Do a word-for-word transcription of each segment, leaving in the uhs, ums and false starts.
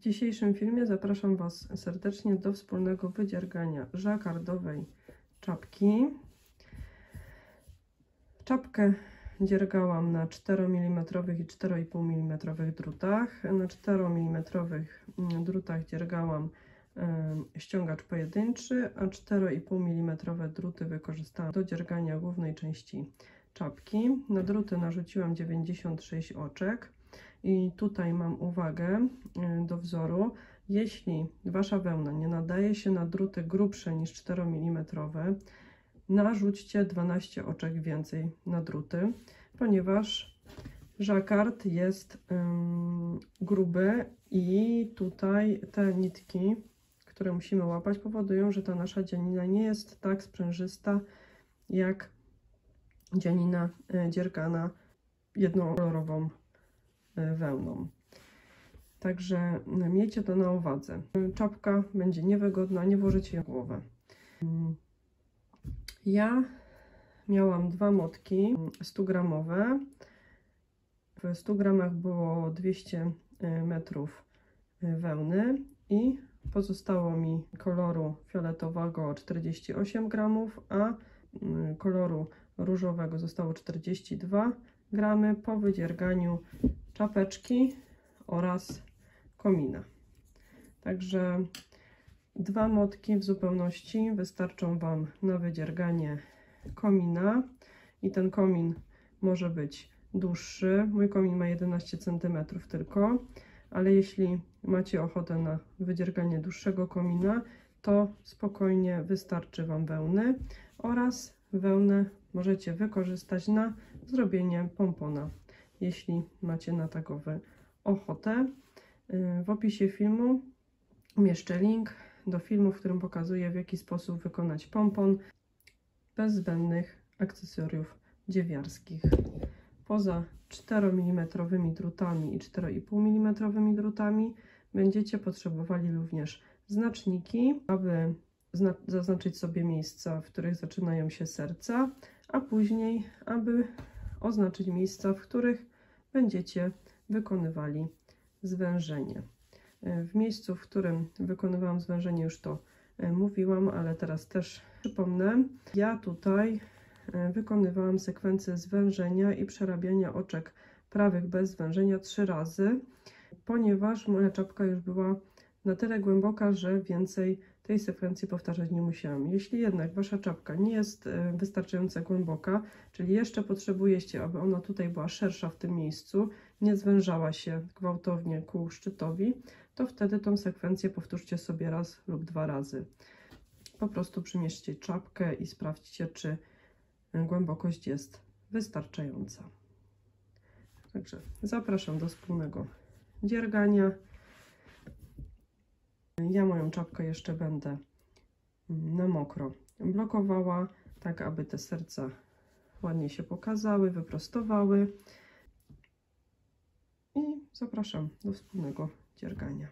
dzisiejszym filmie zapraszam Was serdecznie do wspólnego wydziergania żakardowej czapki. Czapkę dziergałam na czteromilimetrowych i cztery i pół milimetrowych drutach. Na czteromilimetrowych drutach dziergałam ściągacz pojedynczy, a cztery i pół milimetrowe druty wykorzystałam do dziergania głównej części czapki. Na druty narzuciłam dziewięćdziesiąt sześć oczek i tutaj mam uwagę do wzoru. Jeśli Wasza wełna nie nadaje się na druty grubsze niż czteromilimetrowe, narzućcie dwanaście oczek więcej na druty, ponieważ żakard jest ym, gruby i tutaj te nitki, które musimy łapać, powodują, że ta nasza dzianina nie jest tak sprężysta jak dzianina dziergana jednokolorową wełną. Także miejcie to na uwadze. Czapka będzie niewygodna, nie włożycie jej w głowę. Ja miałam dwa motki sto gramowe. W stu gramach było dwieście metrów wełny i pozostało mi koloru fioletowego czterdzieści osiem gramów, a koloru różowego zostało czterdzieści dwa gramy po wydzierganiu czapeczki oraz komina. Także dwa motki w zupełności wystarczą Wam na wydzierganie komina i ten komin może być dłuższy. Mój komin ma jedenaście centymetrów tylko, ale jeśli macie ochotę na wydzierganie dłuższego komina, to spokojnie wystarczy Wam wełny oraz wełnę możecie wykorzystać na zrobienie pompona, jeśli macie na takowy ochotę. W opisie filmu umieszczę link do filmu, w którym pokazuję, w jaki sposób wykonać pompon bez zbędnych akcesoriów dziewiarskich. Poza czteromilimetrowymi drutami i cztery i pół milimetrowymi drutami będziecie potrzebowali również znaczniki, aby zaznaczyć sobie miejsca, w których zaczynają się serca, a później, aby oznaczyć miejsca, w których będziecie wykonywali zwężenie. W miejscu, w którym wykonywałam zwężenie, już to mówiłam, ale teraz też przypomnę. Ja tutaj wykonywałam sekwencję zwężenia i przerabiania oczek prawych bez zwężenia trzy razy, ponieważ moja czapka już była na tyle głęboka, że więcej tej sekwencji powtarzać nie musiałam. Jeśli jednak Wasza czapka nie jest wystarczająco głęboka, czyli jeszcze potrzebujecie, aby ona tutaj była szersza w tym miejscu, nie zwężała się gwałtownie ku szczytowi, to wtedy tą sekwencję powtórzcie sobie raz lub dwa razy. Po prostu przymierzcie czapkę i sprawdźcie, czy głębokość jest wystarczająca. Także zapraszam do wspólnego dziergania. Ja moją czapkę jeszcze będę na mokro blokowała, tak aby te serca ładnie się pokazały, wyprostowały. I zapraszam do wspólnego dziergania.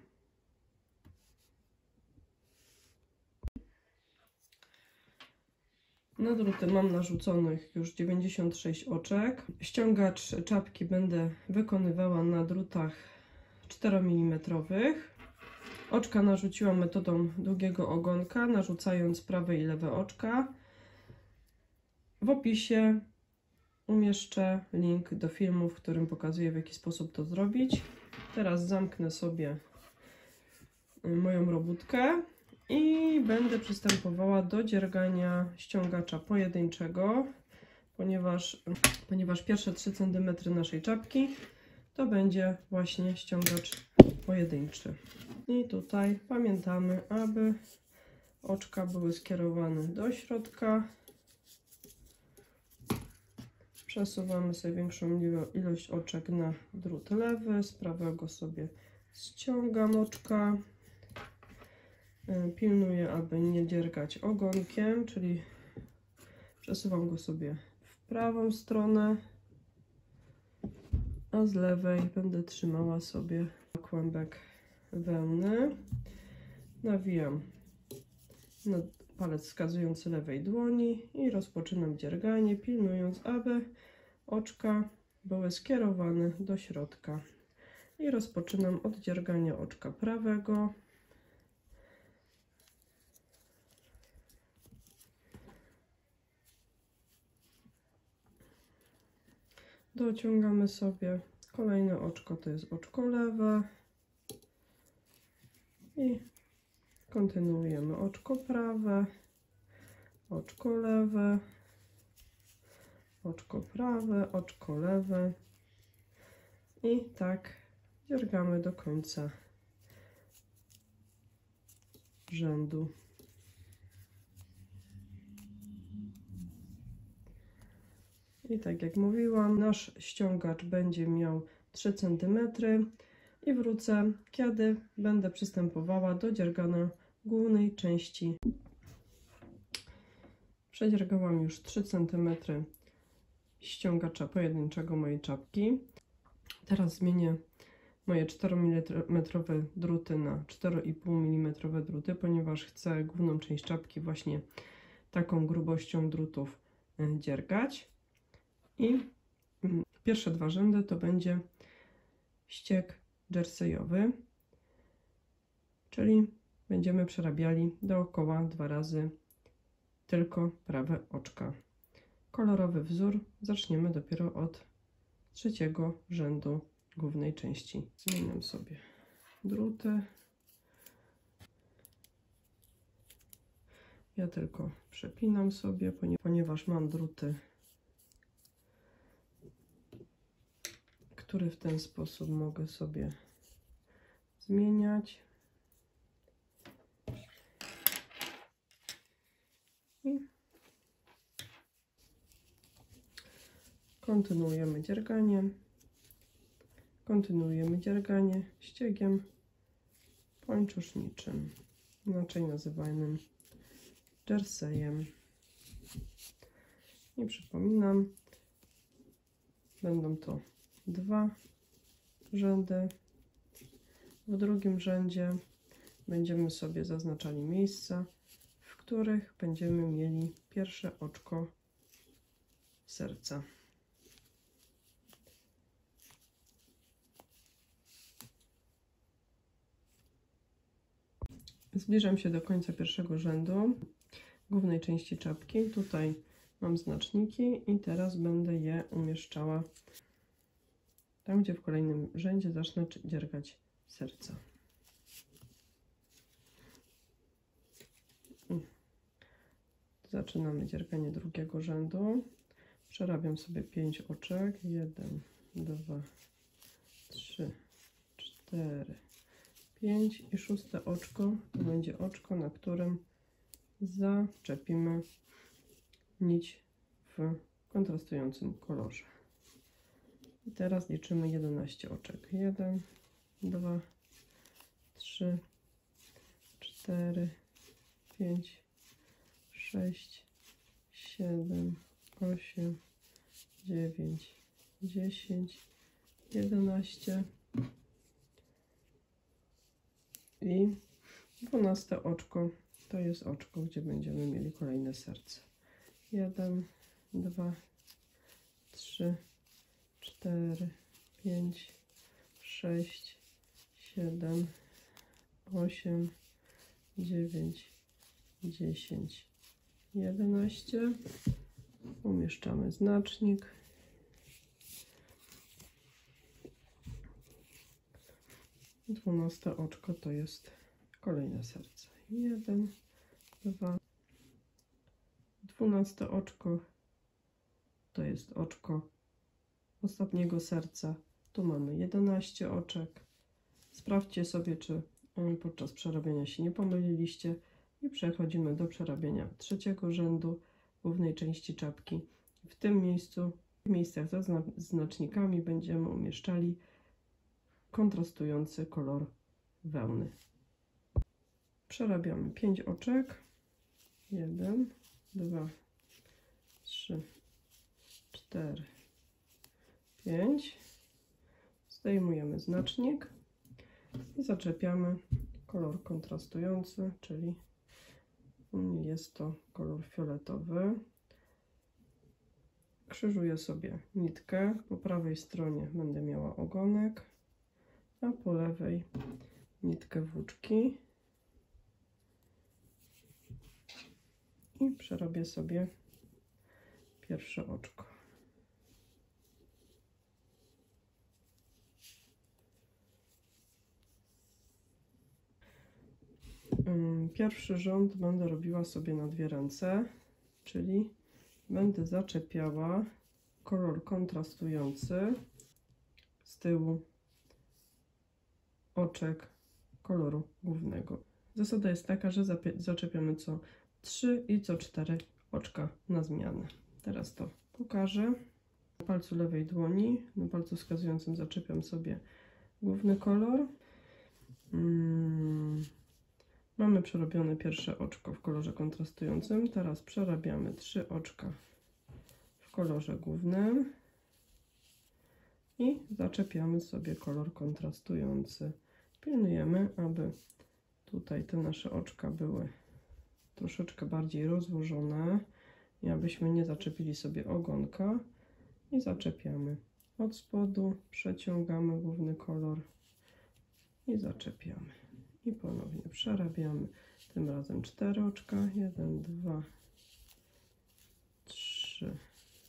Na druty mam narzuconych już dziewięćdziesiąt sześć oczek. Ściągacz czapki będę wykonywała na drutach czteromilimetrowych. Oczka narzuciłam metodą długiego ogonka, narzucając prawe i lewe oczka. W opisie umieszczę link do filmu, w którym pokazuję, w jaki sposób to zrobić. Teraz zamknę sobie moją robótkę i będę przystępowała do dziergania ściągacza pojedynczego, ponieważ, ponieważ pierwsze trzy centymetry naszej czapki to będzie właśnie ściągacz pojedynczy. I tutaj pamiętamy, aby oczka były skierowane do środka. Przesuwamy sobie większą ilość oczek na drut lewy, z prawego sobie ściągam oczka. Pilnuję, aby nie dziergać ogonkiem, czyli przesuwam go sobie w prawą stronę, a z lewej będę trzymała sobie kłębek wełny. Nawijam na palec wskazujący lewej dłoni i rozpoczynam dzierganie, pilnując, aby oczka były skierowane do środka. I rozpoczynam od dziergania oczka prawego. Dociągamy sobie. Kolejne oczko to jest oczko lewe. I kontynuujemy oczko prawe, oczko lewe, oczko prawe, oczko lewe. I tak dziergamy do końca rzędu. I tak jak mówiłam, nasz ściągacz będzie miał trzy centymetry i wrócę, kiedy będę przystępowała do dziergania głównej części. Przedziergałam już trzy centymetry ściągacza pojedynczego mojej czapki. Teraz zmienię moje czteromilometrowe druty na cztery i pół milimetra druty, ponieważ chcę główną część czapki właśnie taką grubością drutów dziergać. I pierwsze dwa rzędy to będzie ścieg jerseyowy, czyli będziemy przerabiali dookoła dwa razy tylko prawe oczka. Kolorowy wzór zaczniemy dopiero od trzeciego rzędu głównej części. Zmieniam sobie druty. Ja tylko przepinam sobie, ponieważ mam druty, które w ten sposób mogę sobie zmieniać. I kontynuujemy dzierganie. Kontynuujemy dzierganie ściegiem pończoszniczym, inaczej nazywanym jerseyem. I przypominam, będą to dwa rzędy. W drugim rzędzie będziemy sobie zaznaczali miejsca, w których będziemy mieli pierwsze oczko serca. Zbliżam się do końca pierwszego rzędu głównej części czapki. Tutaj mam znaczniki i teraz będę je umieszczała tam, gdzie w kolejnym rzędzie zacznę dziergać serca. Zaczynamy dzierganie drugiego rzędu. Przerabiam sobie pięć oczek. jeden, dwa, trzy, cztery, pięć i szóste oczko to będzie oczko, na którym zaczepimy nić w kontrastującym kolorze. I teraz liczymy jedenaście oczek. jeden, dwa, trzy, cztery, pięć, sześć, siedem, osiem, dziewięć, dziesięć, jedenaście i dwunaste oczko to jest oczko, gdzie będziemy mieli kolejne serce. jeden, dwa, trzy, cztery, pięć, sześć, siedem, osiem, dziewięć, dziesięć, jedenaście. Umieszczamy znacznik. dwunaste oczko to jest kolejne serce. jeden, dwa. dwunaste oczko to jest oczko ostatniego serca. Tu mamy jedenaście oczek. Sprawdźcie sobie, czy podczas przerabiania się nie pomyliliście. I przechodzimy do przerabiania trzeciego rzędu głównej części czapki. W tym miejscu, w miejscach ze znacznikami będziemy umieszczali kontrastujący kolor wełny. Przerabiamy pięć oczek. jeden, dwa, trzy, cztery, pięć. Zdejmujemy znacznik i zaczepiamy kolor kontrastujący, czyli jest to kolor fioletowy. Krzyżuję sobie nitkę. Po prawej stronie będę miała ogonek, a po lewej nitkę włóczki i przerobię sobie pierwsze oczko. Pierwszy rząd będę robiła sobie na dwie ręce, czyli będę zaczepiała kolor kontrastujący z tyłu oczek koloru głównego. Zasada jest taka, że zaczepiamy co trzy i co cztery oczka na zmianę. Teraz to pokażę. Na palcu lewej dłoni, na palcu wskazującym zaczepiam sobie główny kolor. Hmm. Mamy przerobione pierwsze oczko w kolorze kontrastującym. Teraz przerabiamy trzy oczka w kolorze głównym i zaczepiamy sobie kolor kontrastujący. Pilnujemy, aby tutaj te nasze oczka były troszeczkę bardziej rozłożone i abyśmy nie zaczepili sobie ogonka. I zaczepiamy od spodu, przeciągamy główny kolor i zaczepiamy. I ponownie przerabiamy, tym razem cztery oczka, jeden, dwa, trzy,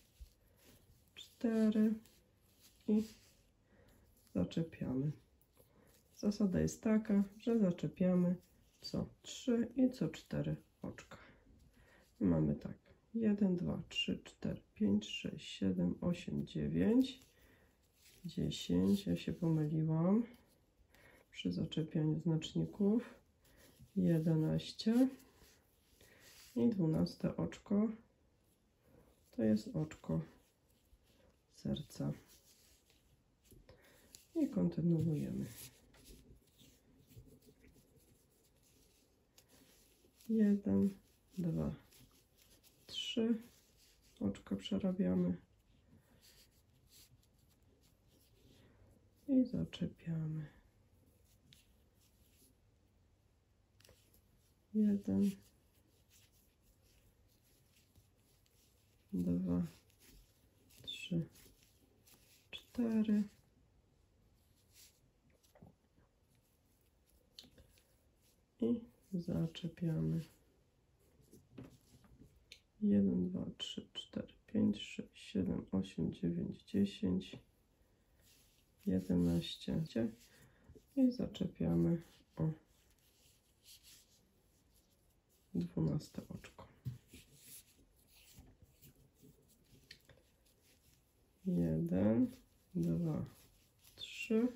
cztery i zaczepiamy. Zasada jest taka, że zaczepiamy co trzy i co cztery oczka. I mamy tak, jeden, dwa, trzy, cztery, pięć, sześć, siedem, osiem, dziewięć, dziesięć, ja się pomyliłam przy zaczepianiu znaczników, jedenaście i dwunaste oczko to jest oczko serca. I kontynuujemy. jeden, dwa, trzy oczka przerabiamy i zaczepiamy. jeden, dwa, trzy, cztery i zaczepiamy. jeden, dwa, trzy, cztery, pięć, sześć, siedem, osiem, dziewięć, dziesięć, jedenaście i zaczepiamy o dwunaste oczko. jeden, dwa, trzy.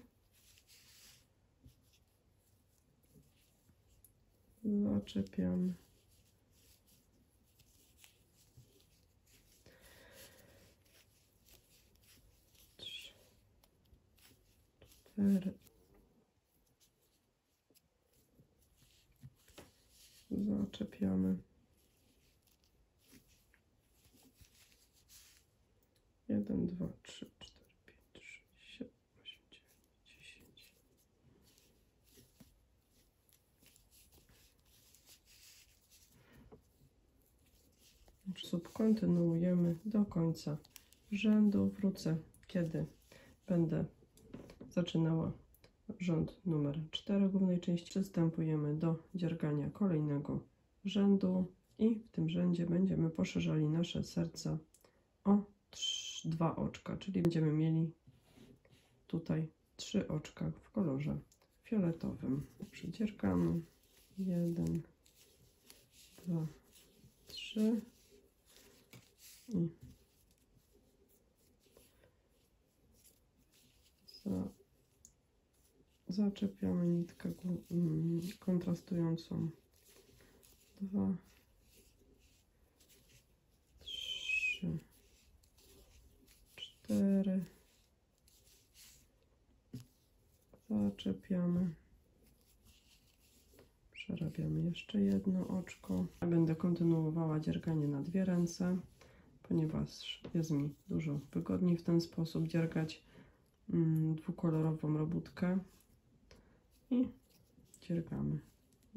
Zaczepiamy. trzy, cztery. Zaczepiamy. jeden, dwa, trzy, cztery, pięć, sześć, siedem, osiem, dziewięć, dziesięć. W sposób kontynuujemy do końca rzędu. Wrócę, kiedy będę zaczynała rząd numer cztery głównej części. Przystępujemy do dziergania kolejnego rzędu i w tym rzędzie będziemy poszerzali nasze serca o trzy, dwa oczka, czyli będziemy mieli tutaj trzy oczka w kolorze fioletowym. Przedziergamy. jeden, dwa, trzy i za, zaczepiamy nitkę kontrastującą. dwa, trzy, cztery. Zaczepiamy. Przerabiamy jeszcze jedno oczko. Będę kontynuowała dzierganie na dwie ręce, ponieważ jest mi dużo wygodniej w ten sposób dziergać mm, dwukolorową robótkę. I dziergamy.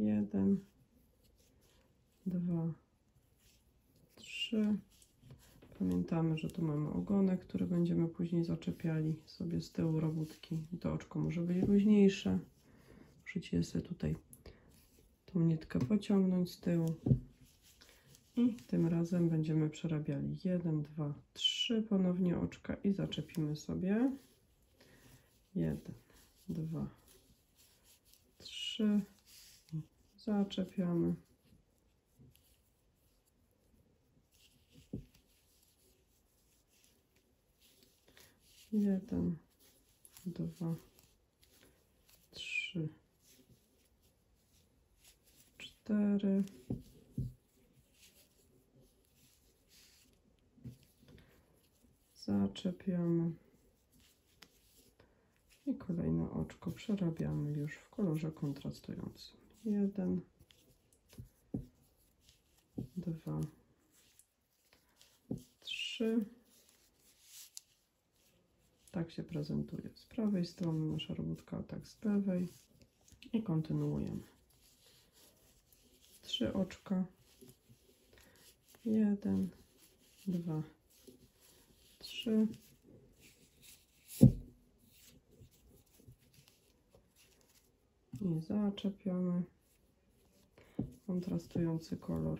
jeden, dwa, trzy. Pamiętamy, że tu mamy ogonek, który będziemy później zaczepiali sobie z tyłu robótki. To oczko może być luźniejsze. Możecie sobie tutaj tą nitkę pociągnąć z tyłu. I tym razem będziemy przerabiali jeden, dwa, trzy ponownie oczka i zaczepimy sobie. jeden, dwa, trzy. Zaczepiamy. jeden, dwa, trzy, cztery. Zaczepiamy. I kolejne oczko przerabiamy już w kolorze kontrastującym. jeden, dwa, trzy. Tak się prezentuje z prawej strony nasza robótka, a tak z lewej. I kontynuujemy. Trzy oczka. jeden, dwa, trzy. I zaczepiamy. Kontrastujący kolor.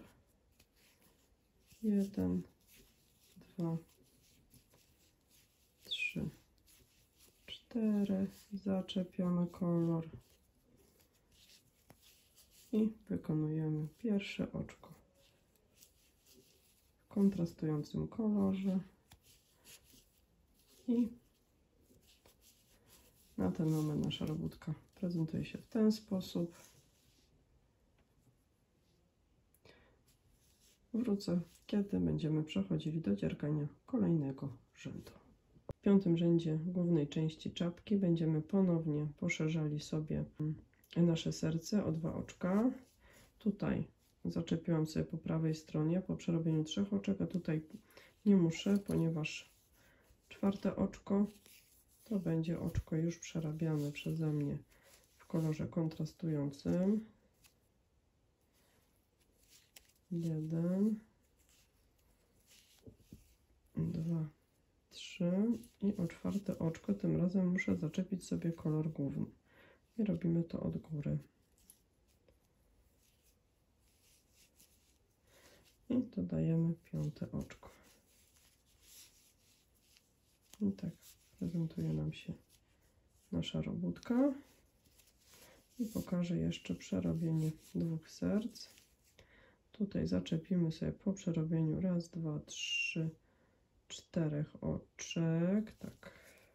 jeden, dwa, trzy, cztery. Zaczepiamy kolor. I wykonujemy pierwsze oczko w kontrastującym kolorze. I na ten moment nasza robótka prezentuje się w ten sposób. Wrócę, kiedy będziemy przechodzili do dziergania kolejnego rzędu. W piątym rzędzie głównej części czapki będziemy ponownie poszerzali sobie nasze serce o dwa oczka. Tutaj zaczepiłam sobie po prawej stronie po przerobieniu trzech oczek, a tutaj nie muszę, ponieważ czwarte oczko to będzie oczko już przerabiane przeze mnie w kolorze kontrastującym. jeden, dwa, trzy i o czwarte oczko tym razem muszę zaczepić sobie kolor główny. I robimy to od góry. I dodajemy piąte oczko. I tak prezentuje nam się nasza robótka. I pokażę jeszcze przerobienie dwóch serc. Tutaj zaczepimy sobie po przerobieniu raz, dwa, trzy, czterech oczek. Tak.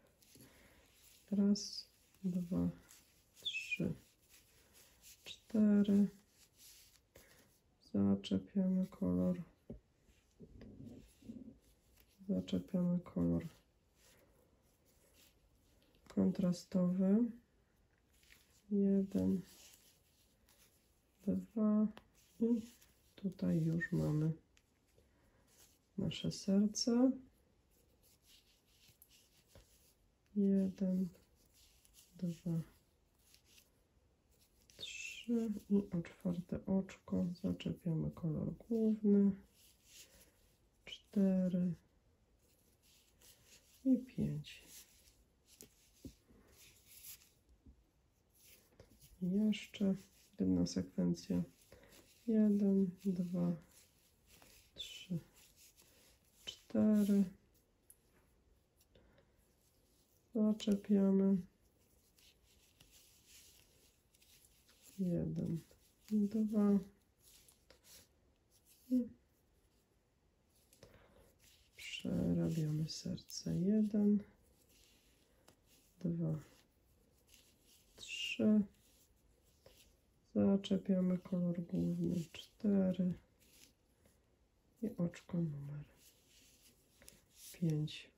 Raz, dwa, trzy, cztery. Zaczepiamy kolor. Zaczepiamy kolor kontrastowy. Jeden, dwa i tutaj już mamy nasze serce. Jeden, dwa, trzy i o czwarte oczko zaczepiamy kolor główny. Cztery i pięć. I jeszcze jedna sekwencja. Jeden, dwa, trzy, cztery. Zaczepiamy. Jeden, dwa. I przerabiamy serce. Jeden, dwa, trzy. Zaczepiamy kolor główny. Cztery. I oczko numer pięć.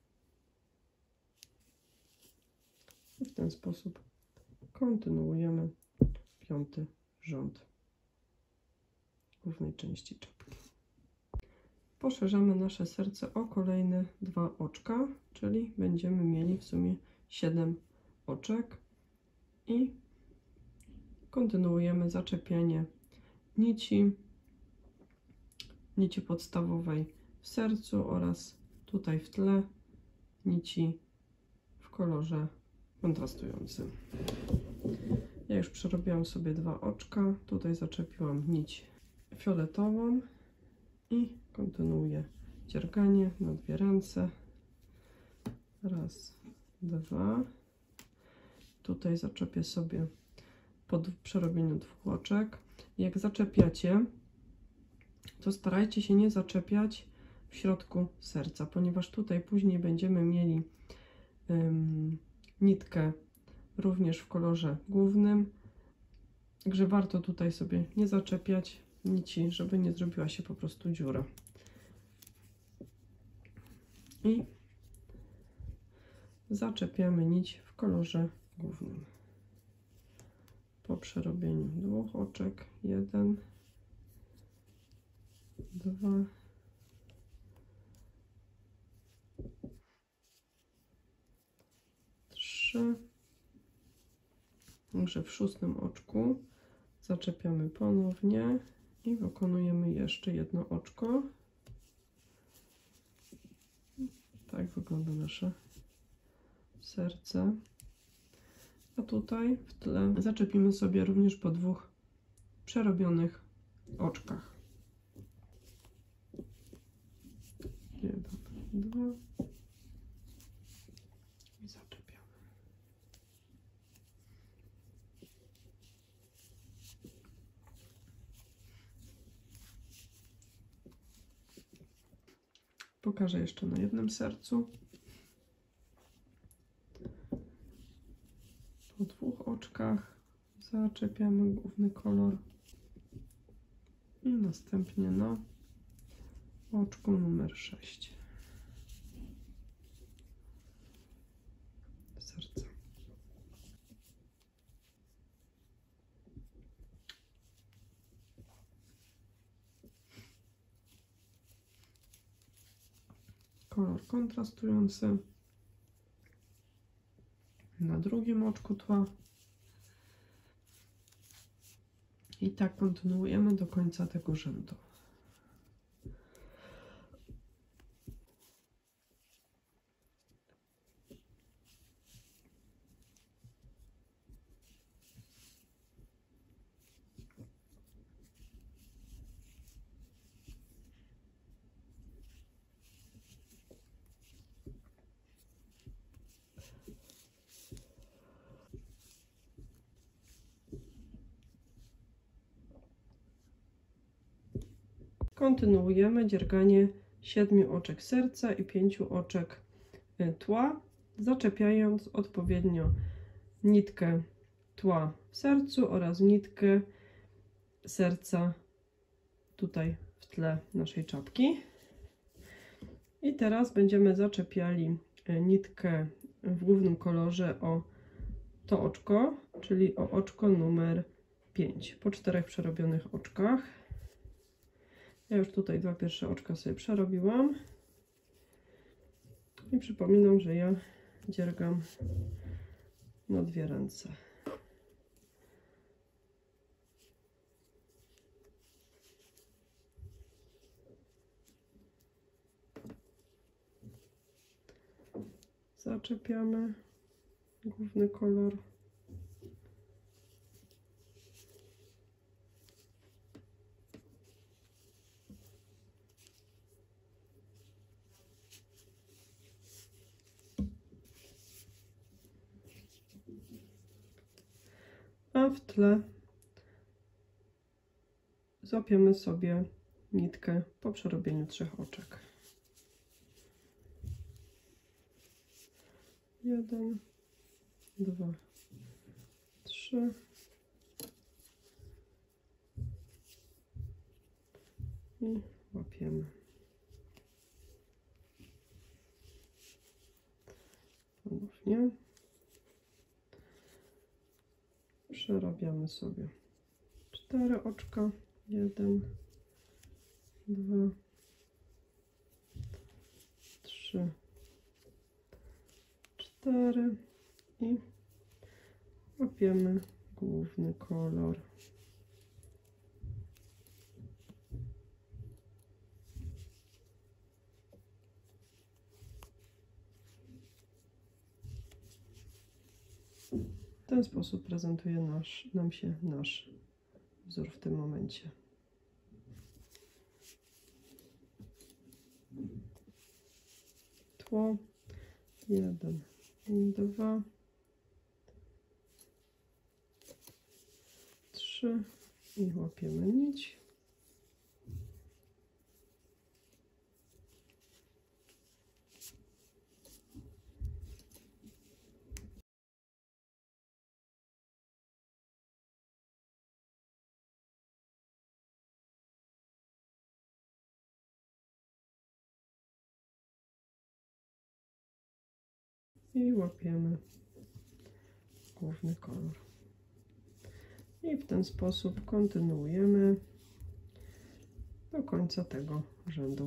I w ten sposób kontynuujemy piąty rząd głównej części czapki. Poszerzamy nasze serce o kolejne dwa oczka, czyli będziemy mieli w sumie siedem oczek i kontynuujemy zaczepianie nici, nici podstawowej w sercu oraz tutaj w tle nici w kolorze kontrastującym. Ja już przerobiłam sobie dwa oczka, tutaj zaczepiłam nić fioletową i kontynuuję dzierganie na dwie ręce. Raz, dwa. Tutaj zaczepię sobie po przerobieniu dwóch oczek. Jak zaczepiacie, to starajcie się nie zaczepiać w środku serca, ponieważ tutaj później będziemy mieli ym, nitkę również w kolorze głównym, także warto tutaj sobie nie zaczepiać nici, żeby nie zrobiła się po prostu dziura. I zaczepiamy nić w kolorze głównym. Po przerobieniu dwóch oczek, jeden, dwa, trzy. Także w szóstym oczku zaczepiamy ponownie i wykonujemy jeszcze jedno oczko. Tak wygląda nasze serce. A tutaj w tle zaczepimy sobie również po dwóch przerobionych oczkach. Jeden, dwa i zaczepiamy. Pokażę jeszcze na jednym sercu. Po dwóch oczkach zaczepiamy główny kolor i następnie na oczku numer sześć serca. Kolor kontrastujący na drugim oczku tła i tak kontynuujemy do końca tego rzędu. Kontynuujemy dzierganie siedmiu oczek serca i pięciu oczek tła, zaczepiając odpowiednio nitkę tła w sercu oraz nitkę serca tutaj w tle naszej czapki. I teraz będziemy zaczepiali nitkę w głównym kolorze o to oczko, czyli o oczko numer pięć, po czterech przerobionych oczkach. Ja już tutaj dwa pierwsze oczka sobie przerobiłam i przypominam, że ja dziergam na dwie ręce. Zaczepiamy główny kolor. A w tle złapiemy sobie nitkę po przerobieniu trzech oczek. Jeden, dwa, trzy. I łapiemy. Ponownie. Przerabiamy sobie cztery oczka. Jeden, dwa, trzy, cztery i łapiemy główny kolor. W ten sposób prezentuje nasz, nam się nasz wzór w tym momencie. Tło, jeden, dwa, trzy i łapiemy nić. I łapiemy główny kolor. I w ten sposób kontynuujemy do końca tego rzędu.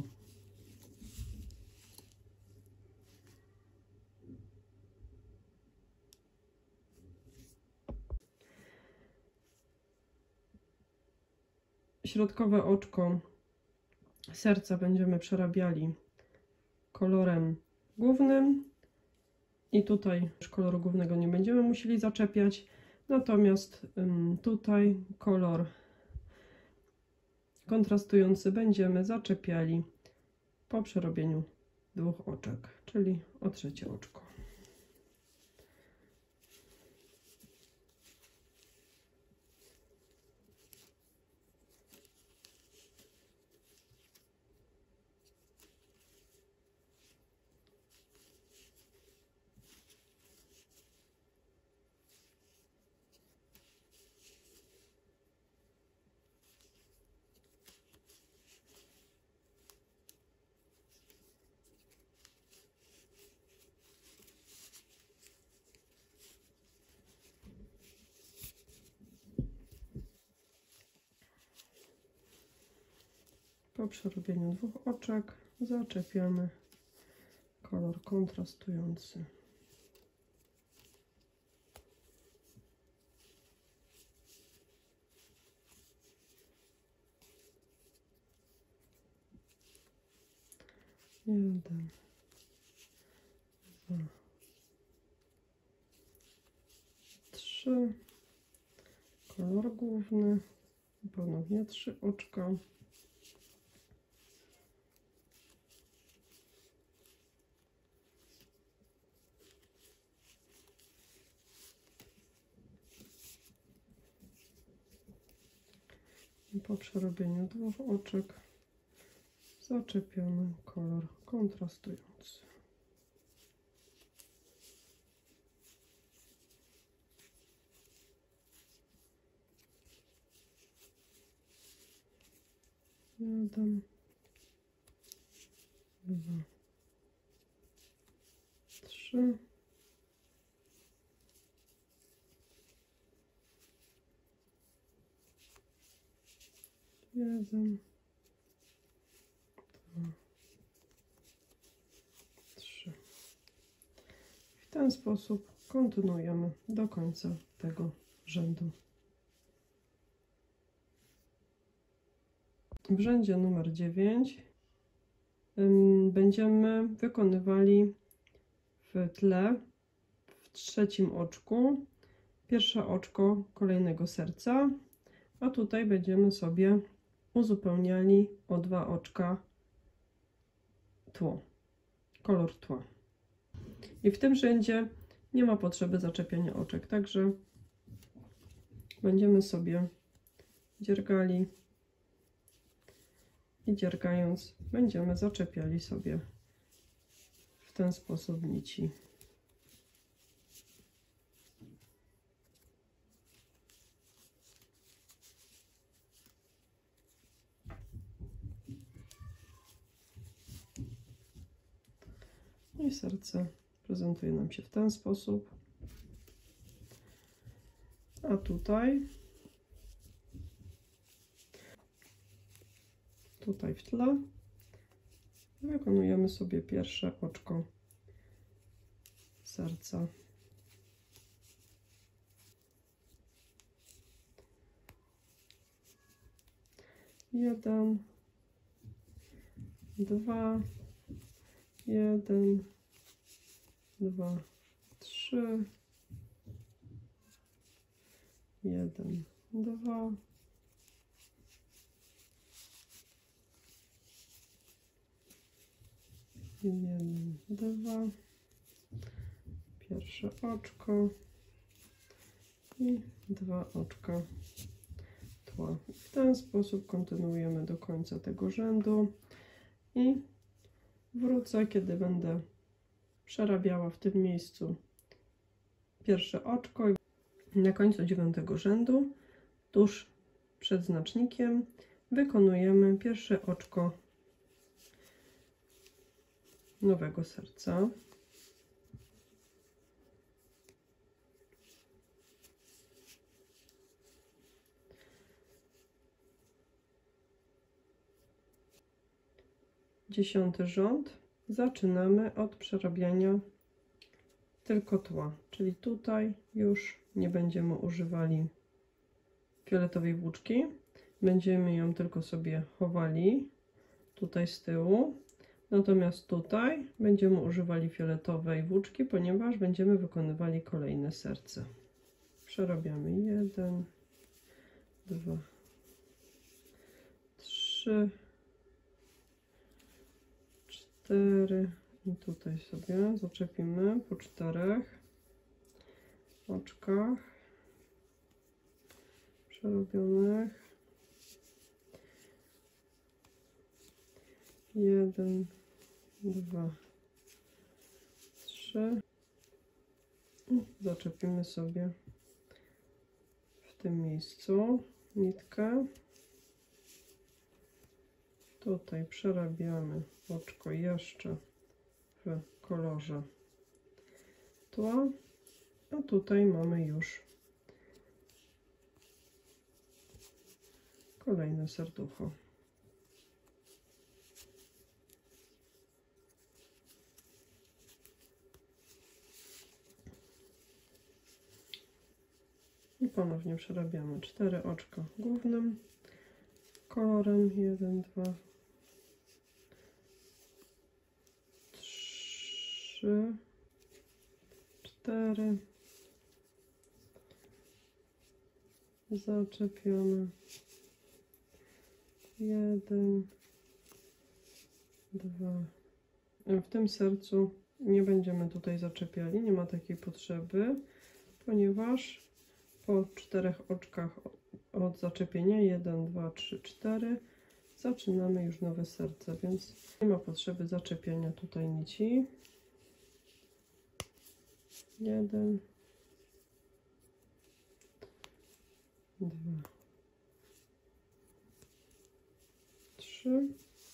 Środkowe oczko serca będziemy przerabiali kolorem głównym i tutaj już koloru głównego nie będziemy musieli zaczepiać, natomiast tutaj kolor kontrastujący będziemy zaczepiali po przerobieniu dwóch oczek, czyli o trzecie oczko. Po przerobieniu dwóch oczek zaczepiamy kolor kontrastujący. Jeden, dwa, trzy. Kolor główny. Ponownie trzy oczka. I po przerobieniu dwóch oczek zaczepiamy kolor kontrastujący. Jeden, dwa, trzy. Jeden, dwa, trzy. W ten sposób kontynuujemy do końca tego rzędu. W rzędzie numer dziewięć będziemy wykonywali w tle, w trzecim oczku, pierwsze oczko kolejnego serca, a tutaj będziemy sobie uzupełniali o dwa oczka tło, kolor tła. I w tym rzędzie nie ma potrzeby zaczepiania oczek, także będziemy sobie dziergali i dziergając będziemy zaczepiali sobie w ten sposób nici. I serce prezentuje nam się w ten sposób. A tutaj, tutaj w tle wykonujemy sobie pierwsze oczko serca. Jeden, dwa, jeden, dwa, trzy, jeden, dwa, jeden, dwa, pierwsze oczko i dwa oczka tła. W ten sposób kontynuujemy do końca tego rzędu i wrócę, kiedy będę przerabiała w tym miejscu pierwsze oczko. Na końcu dziewiątego rzędu, tuż przed znacznikiem, wykonujemy pierwsze oczko nowego serca. Dziesiąty rząd zaczynamy od przerabiania tylko tła, czyli tutaj już nie będziemy używali fioletowej włóczki, będziemy ją tylko sobie chowali tutaj z tyłu, natomiast tutaj będziemy używali fioletowej włóczki, ponieważ będziemy wykonywali kolejne serce. Przerabiamy jeden, dwa, trzy, cztery i tutaj sobie zaczepimy po czterech oczkach przerobionych. Jeden, dwa, trzy i zaczepimy sobie w tym miejscu nitkę. Tutaj przerabiamy oczko jeszcze w kolorze tła, a tutaj mamy już kolejne serducho. I ponownie przerabiamy cztery oczka głównym kolorem. jeden, dwa, trzy, cztery. Zaczepiamy. jeden, dwa. W tym sercu nie będziemy tutaj zaczepiali, nie ma takiej potrzeby, ponieważ po czterech oczkach od zaczepienia jeden, dwa, trzy, cztery zaczynamy już nowe serce, więc nie ma potrzeby zaczepiania tutaj nici. jeden, dwa, trzy.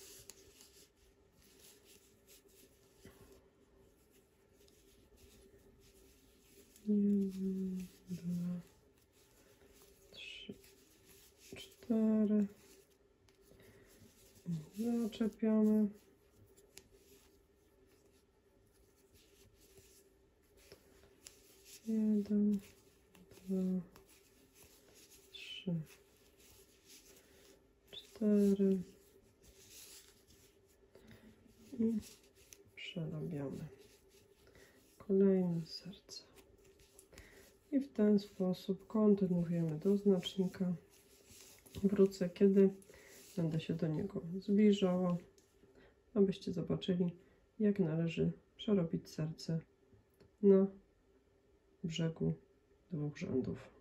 jeden, dwa, trzy, cztery. Zaczepiamy. jeden, dwa, trzy, cztery i przerabiamy kolejne serce. I w ten sposób kontynuujemy do znacznika. Wrócę, kiedy będę się do niego zbliżała, abyście zobaczyli, jak należy przerobić serce na brzegu dwóch rzędów.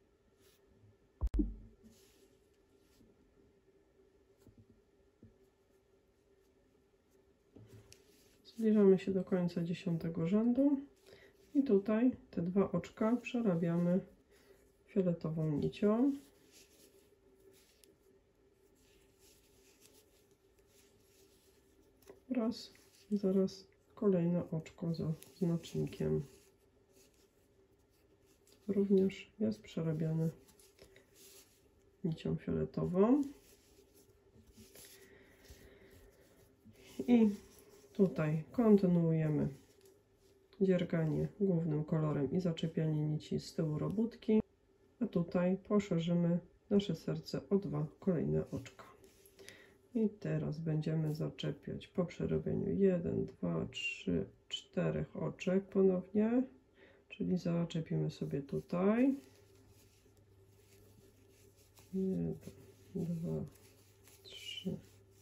Zbliżamy się do końca dziesiątego rzędu i tutaj te dwa oczka przerabiamy fioletową nicią. Oraz zaraz kolejne oczko za znacznikiem. Również jest przerabiane nicią fioletową. I tutaj kontynuujemy dzierganie głównym kolorem i zaczepianie nici z tyłu robótki, a tutaj poszerzymy nasze serce o dwa kolejne oczka. I teraz będziemy zaczepiać po przerobieniu jeden, dwa, trzy, cztery oczek ponownie, czyli zaczepimy sobie tutaj jeden, dwa, trzy,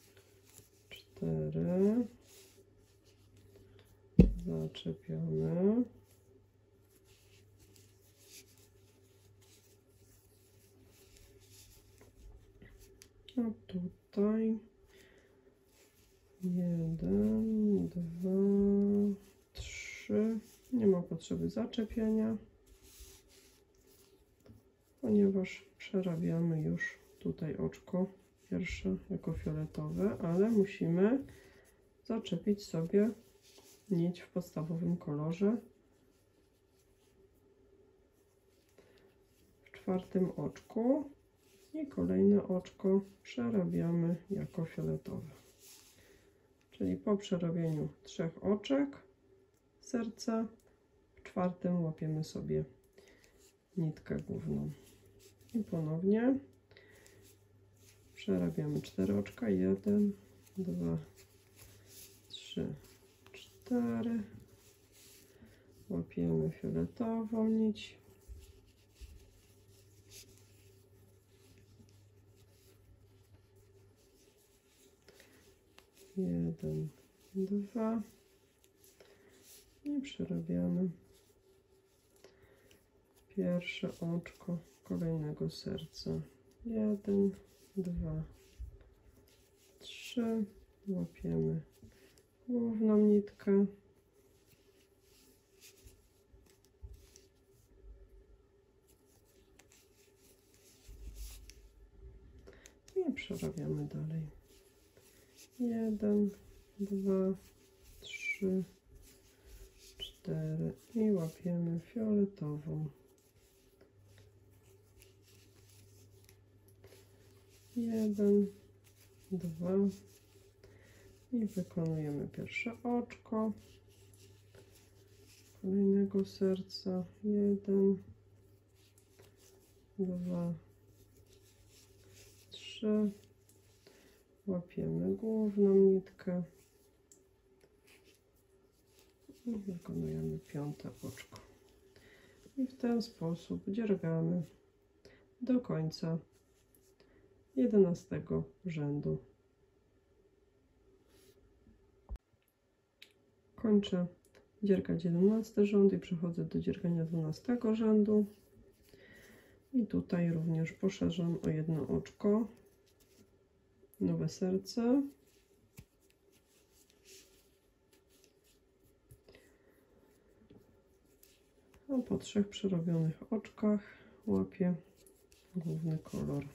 cztery. Zaczepiamy. A tutaj jeden, dwa, trzy. Nie ma potrzeby zaczepiania, ponieważ przerabiamy już tutaj oczko pierwsze jako fioletowe, ale musimy zaczepić sobie nić w podstawowym kolorze w czwartym oczku i kolejne oczko przerabiamy jako fioletowe. Czyli po przerabieniu trzech oczek serca w czwartym łapiemy sobie nitkę główną i ponownie przerabiamy cztery oczka, jeden, dwa, trzy, cztery, łapiemy fioletową nić, jeden, dwa i przerabiamy pierwsze oczko kolejnego serca, jeden, dwa, trzy, łapiemy główną nitkę i przerabiamy dalej, jeden, dwa, trzy, cztery i łapiemy fioletową, jeden, dwa i wykonujemy pierwsze oczko kolejnego serca, jeden, dwa, trzy, łapiemy główną nitkę i wykonujemy piąte oczko i w ten sposób dziergamy do końca jedenastego rzędu. Kończę dziergać jedenasty rząd i przechodzę do dziergania dwunastego rzędu i tutaj również poszerzam o jedno oczko nowe serce, a po trzech przerobionych oczkach łapię główny kolor.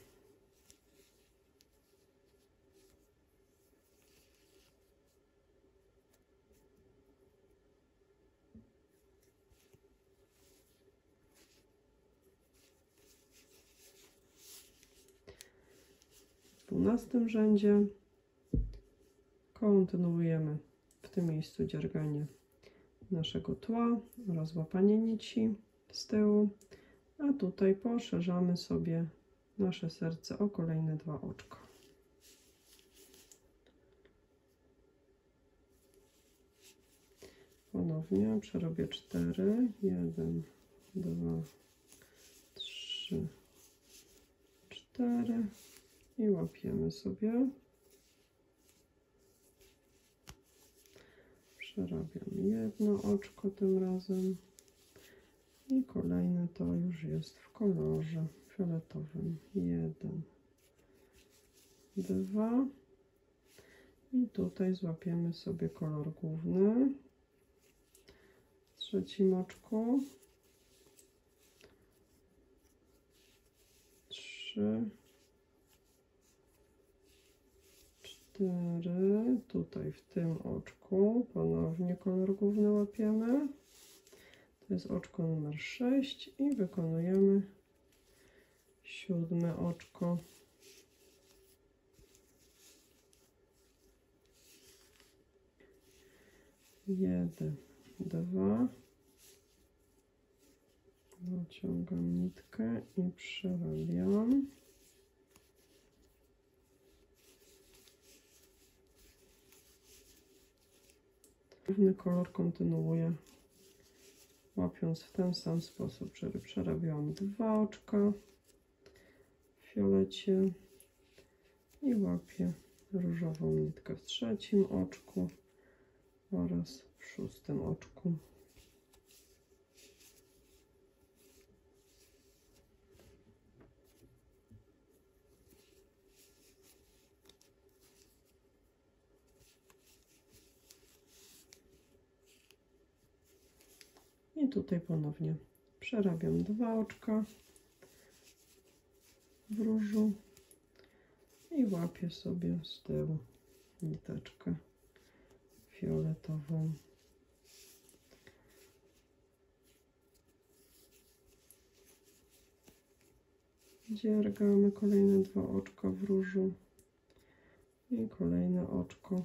W dwunastym rzędzie kontynuujemy w tym miejscu dzierganie naszego tła oraz łapanie nici z tyłu, a tutaj poszerzamy sobie nasze serce o kolejne dwa oczka. Ponownie przerobię cztery, jeden, dwa, trzy, cztery i łapiemy sobie. Przerabiam jedno oczko tym razem i kolejne to już jest w kolorze fioletowym. Jeden, dwa i tutaj złapiemy sobie kolor główny w trzecim oczku. Trzy, cztery, tutaj w tym oczku ponownie kolor główny łapiemy, to jest oczko numer sześć i wykonujemy siódme oczko. Jeden, dwa, naciągam nitkę i przerabiam. Główny kolor kontynuuję, łapiąc w ten sam sposób, czyli przerabiałam dwa oczka fiolecie i łapię różową nitkę w trzecim oczku oraz w szóstym oczku. I tutaj ponownie przerabiam dwa oczka w różu i łapię sobie z tyłu niteczkę fioletową. Dziergamy kolejne dwa oczka w różu i kolejne oczko,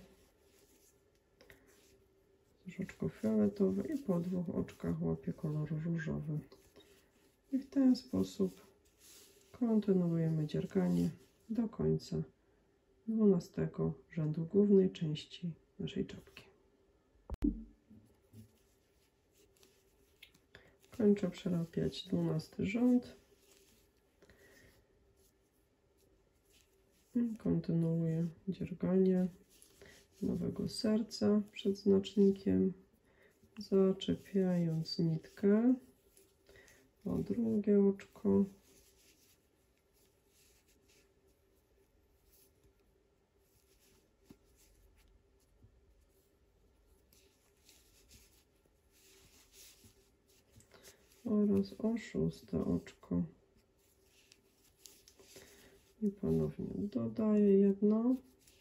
też oczko fioletowe i po dwóch oczkach łapię kolor różowy. I w ten sposób kontynuujemy dzierganie do końca dwunastego rzędu głównej części naszej czapki. Kończę przerabiać dwunasty rząd. I kontynuuję dzierganie nowego serca przed znacznikiem, zaczepiając nitkę o drugie oczko. Oraz o szóste oczko. I ponownie dodaję jedno.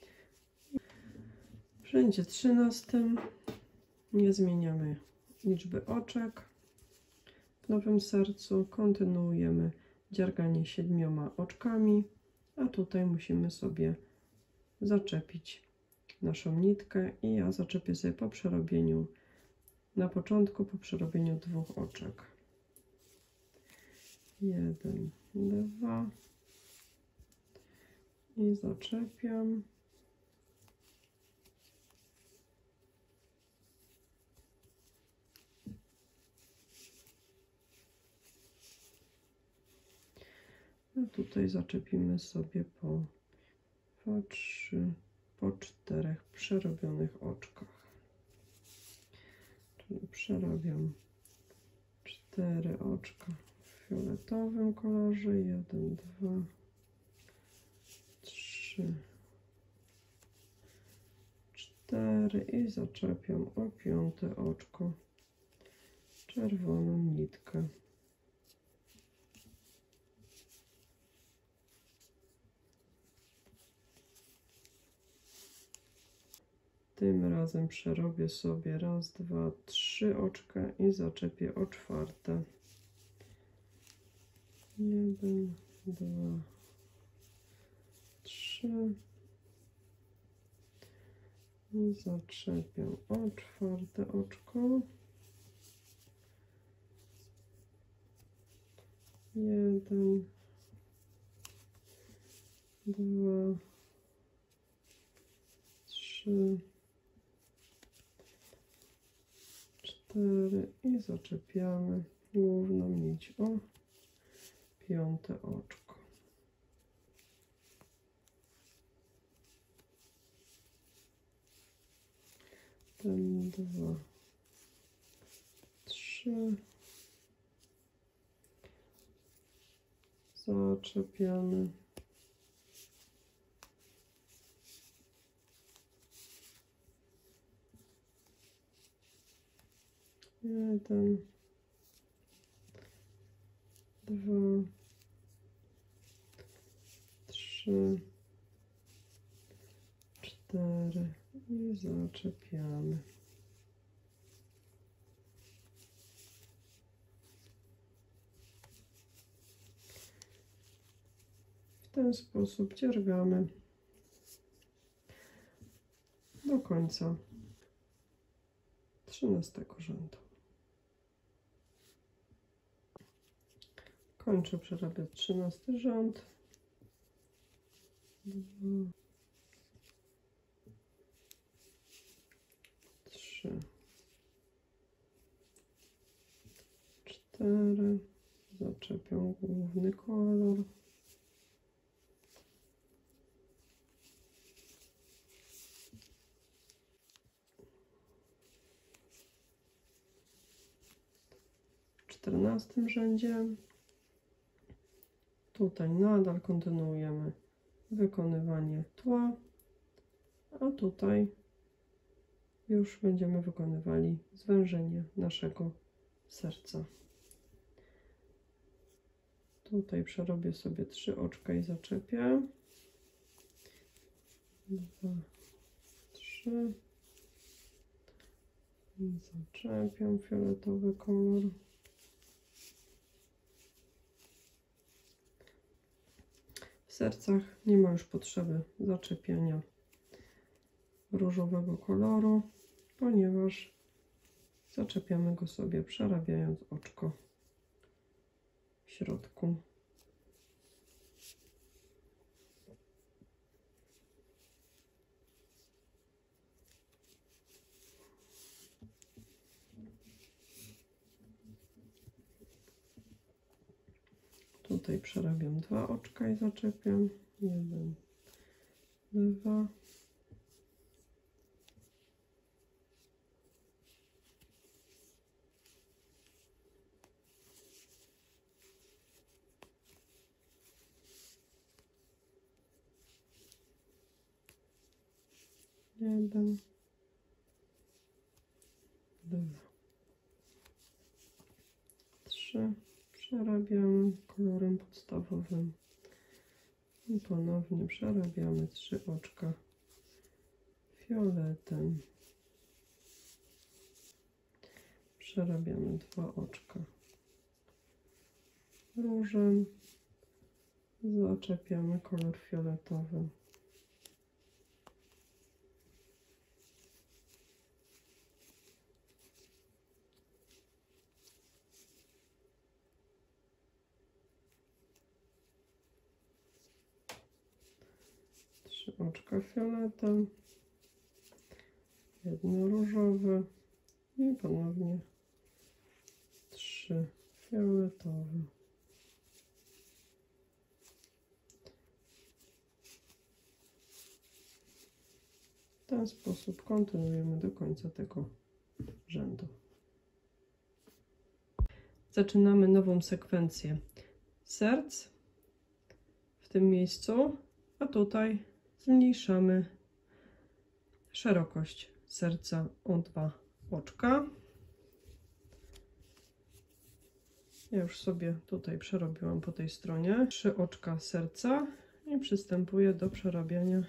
W rzędzie trzynastym nie zmieniamy liczby oczek. W nowym sercu kontynuujemy dzierganie siedmioma oczkami, a tutaj musimy sobie zaczepić naszą nitkę i ja zaczepię sobie po przerobieniu, na początku po przerobieniu dwóch oczek. Jeden, dwa i zaczepiam. A tutaj zaczepimy sobie po dwa, trzy, po czterech przerobionych oczkach. Czyli przerabiam cztery oczka w fioletowym kolorze. jeden, dwa, trzy, cztery i zaczepiam o piąte oczko czerwoną nitkę. Tym razem przerobię sobie raz, dwa, trzy oczka i zaczepię o czwarte. Jeden, dwa, trzy i zaczepiam o czwarte oczko. Jeden, dwa, trzy, cztery i zaczepiamy główną nić o piąte oczko. Ten, dwa, trzy. Zaczepiamy. Jeden, dwa, trzy, cztery i zaczepiamy. W ten sposób dziergamy do końca trzynastego rzędu. Kończę przerabiać trzynasty rząd. Dwa, trzy, cztery. Zaczepiam główny kolor. czternastym rzędzie. Tutaj nadal kontynuujemy wykonywanie tła, a tutaj już będziemy wykonywali zwężenie naszego serca. Tutaj przerobię sobie trzy oczka i zaczepię. Dwa, trzy. Zaczepiam fioletowy kolor. W sercach nie ma już potrzeby zaczepiania różowego koloru, ponieważ zaczepiamy go sobie przerabiając oczko w środku. Tutaj przerabiam dwa oczka i zaczepiam. Jeden, dwa. Jeden, dwa, trzy. Przerabiamy kolorem podstawowym i ponownie przerabiamy trzy oczka fioletem. Przerabiamy dwa oczka różem. Zaczepiamy kolor fioletowy. Trzy oczka fioletem, jedno różowe i ponownie trzy fioletowe. W ten sposób kontynuujemy do końca tego rzędu. Zaczynamy nową sekwencję serc w tym miejscu, a tutaj zmniejszamy szerokość serca o dwa oczka. Ja już sobie tutaj przerobiłam po tej stronie trzy oczka serca i przystępuję do przerabiania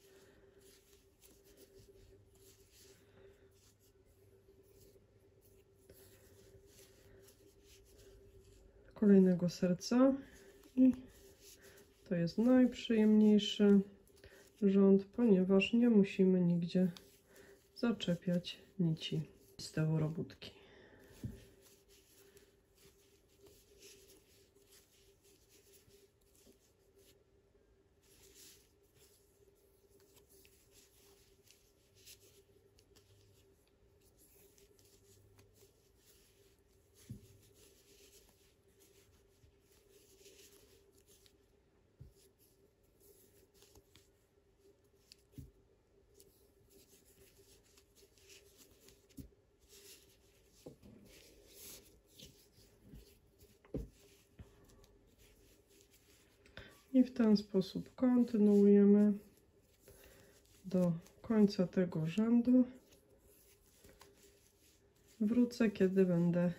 kolejnego serca i to jest najprzyjemniejszy rząd, ponieważ nie musimy nigdzie zaczepiać nici z tyłu robótki. I w ten sposób kontynuujemy do końca tego rzędu. Wrócę, kiedy będę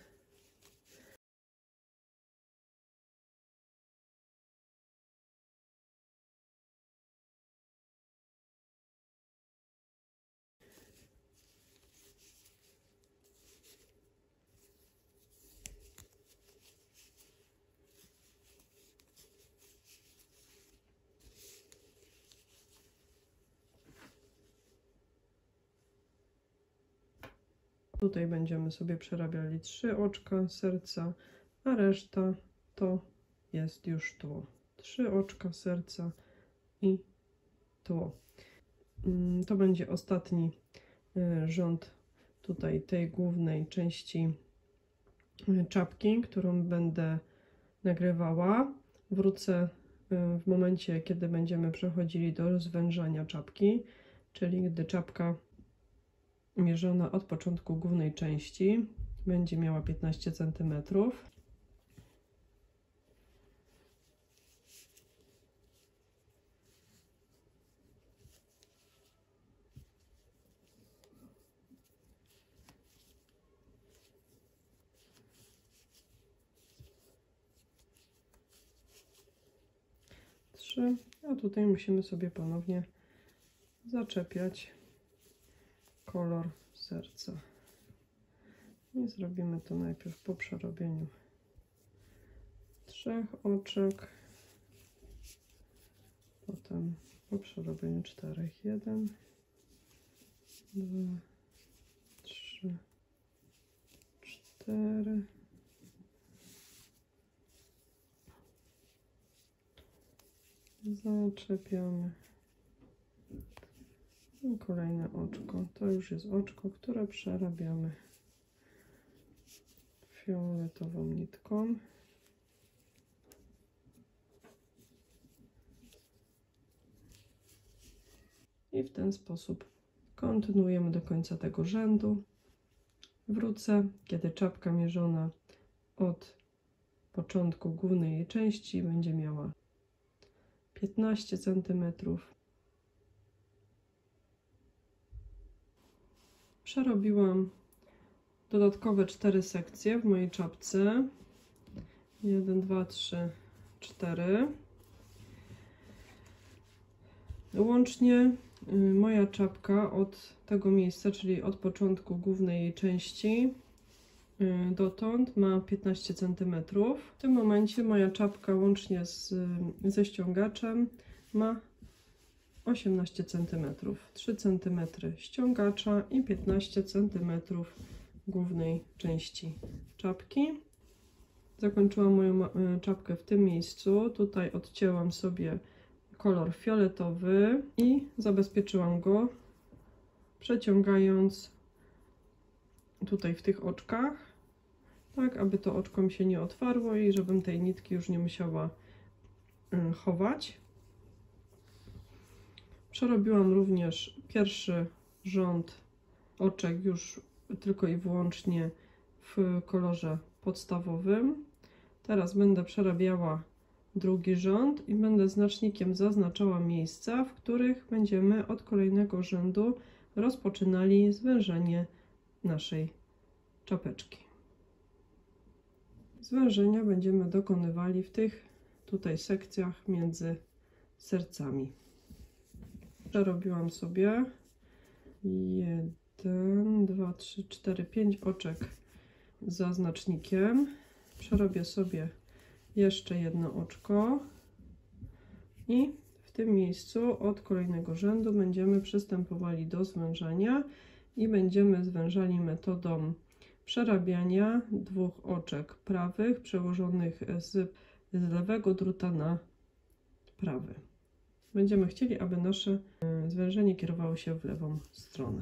tutaj będziemy sobie przerabiali trzy oczka serca, a reszta to jest już tło. Trzy oczka serca i tło. To będzie ostatni rząd tutaj tej głównej części czapki, którą będę nagrywała. Wrócę w momencie, kiedy będziemy przechodzili do zwężania czapki, czyli gdy czapka mierzona od początku głównej części będzie miała piętnaście centymetrów. trzy, a tutaj musimy sobie ponownie zaczepiać kolor serca. I zrobimy to najpierw po przerobieniu trzech oczek, potem po przerobieniu czterech. jeden, dwa, trzy, cztery. Zaczepiamy. I kolejne oczko. To już jest oczko, które przerabiamy fioletową nitką. I w ten sposób kontynuujemy do końca tego rzędu. Wrócę, kiedy czapka mierzona od początku głównej jej części będzie miała piętnaście centymetrów. Przerobiłam dodatkowe cztery sekcje w mojej czapce. jeden, dwa, trzy, cztery. Łącznie moja czapka od tego miejsca, czyli od początku głównej jej części dotąd ma piętnaście centymetrów. W tym momencie moja czapka łącznie z, ze ściągaczem ma osiemnaście centymetrów. trzy centymetry ściągacza i piętnaście centymetrów głównej części czapki. Zakończyłam moją czapkę w tym miejscu. Tutaj odcięłam sobie kolor fioletowy i zabezpieczyłam go, przeciągając tutaj w tych oczkach, tak aby to oczko mi się nie otwarło i żebym tej nitki już nie musiała chować. Przerobiłam również pierwszy rząd oczek już tylko i wyłącznie w kolorze podstawowym. Teraz będę przerabiała drugi rząd i będę znacznikiem zaznaczała miejsca, w których będziemy od kolejnego rzędu rozpoczynali zwężenie naszej czapeczki. Zwężenia będziemy dokonywali w tych tutaj sekcjach między sercami. Przerobiłam sobie jeden, dwa, trzy, cztery, pięć oczek za znacznikiem. Przerobię sobie jeszcze jedno oczko i w tym miejscu od kolejnego rzędu będziemy przystępowali do zwężania i będziemy zwężali metodą przerabiania dwóch oczek prawych przełożonych z, z lewego druta na prawy. Będziemy chcieli, aby nasze zwężenie kierowało się w lewą stronę.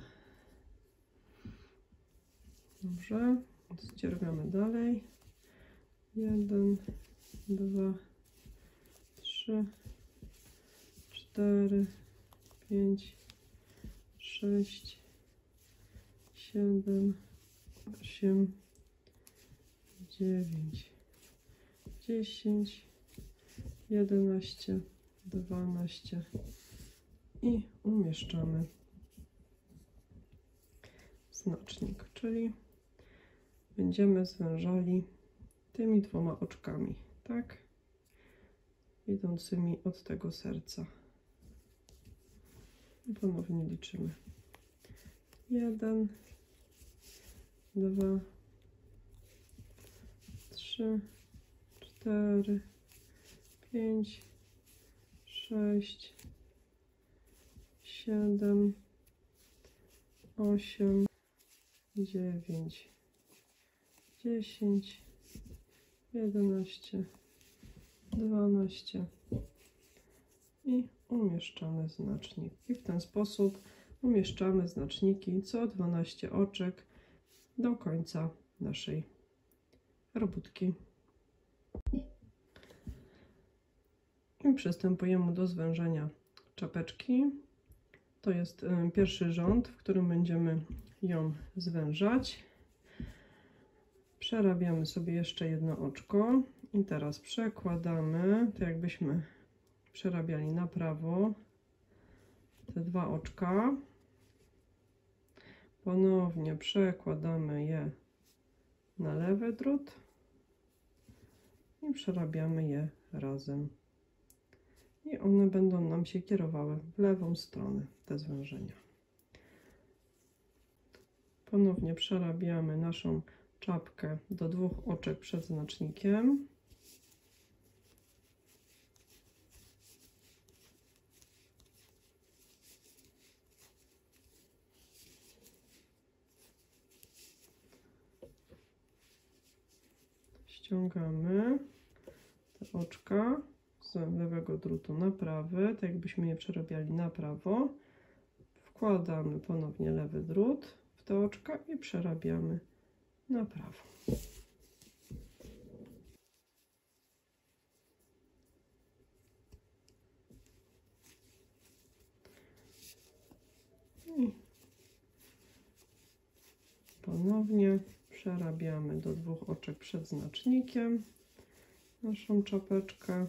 Dobrze, ściergamy dalej. jeden, dwa, trzy, cztery, pięć, sześć, siedem, osiem, dziewięć, dziesięć, jedenaście, dwanaście i umieszczamy znacznik, czyli będziemy zwężali tymi dwoma oczkami, tak? Idącymi od tego serca. I ponownie liczymy. jeden, dwa, trzy, cztery, pięć, sześć, siedem, osiem, dziewięć, dziesięć, jedenaście, dwanaście i umieszczamy znacznik. I w ten sposób umieszczamy znaczniki co dwanaście oczek do końca naszej robótki. I przystępujemy do zwężenia czapeczki. To jest pierwszy rząd, w którym będziemy ją zwężać. Przerabiamy sobie jeszcze jedno oczko i teraz przekładamy, tak jakbyśmy przerabiali na prawo te dwa oczka. Ponownie przekładamy je na lewy drut i przerabiamy je razem. I one będą nam się kierowały w lewą stronę, te zwężenia. Ponownie przerabiamy naszą czapkę do dwóch oczek przed znacznikiem. Ściągamy te oczka z lewego drutu na prawy, tak jakbyśmy je przerabiali na prawo. Wkładamy ponownie lewy drut w te oczka i przerabiamy na prawo. I ponownie przerabiamy do dwóch oczek przed znacznikiem naszą czapeczkę.